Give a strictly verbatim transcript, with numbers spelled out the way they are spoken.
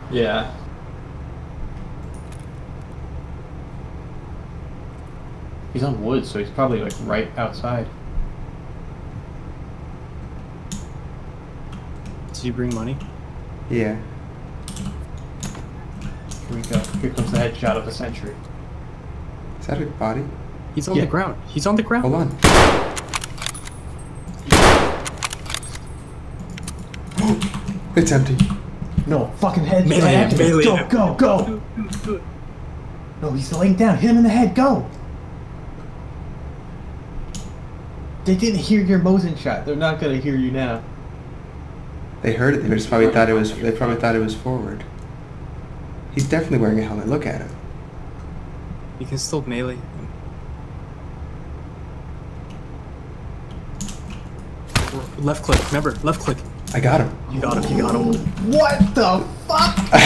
Yeah. He's on wood, so he's probably like right outside. Did you bring money? Yeah. Here we go. Here comes the headshot of the century. Is that a body? He's on Yeah. the ground. He's on the ground. Hold on. It's empty. No, fucking head. Melee him, melee Go, him. go, go! No, he's laying down. Hit him in the head. Go! They didn't hear your Mosin shot. They're not gonna hear you now. They heard it. They just probably thought it was. They probably thought it was forward. He's definitely wearing a helmet. Look at him. You can still melee him. Left click. Remember, left click. I got him. You got him. You got him. What the fuck?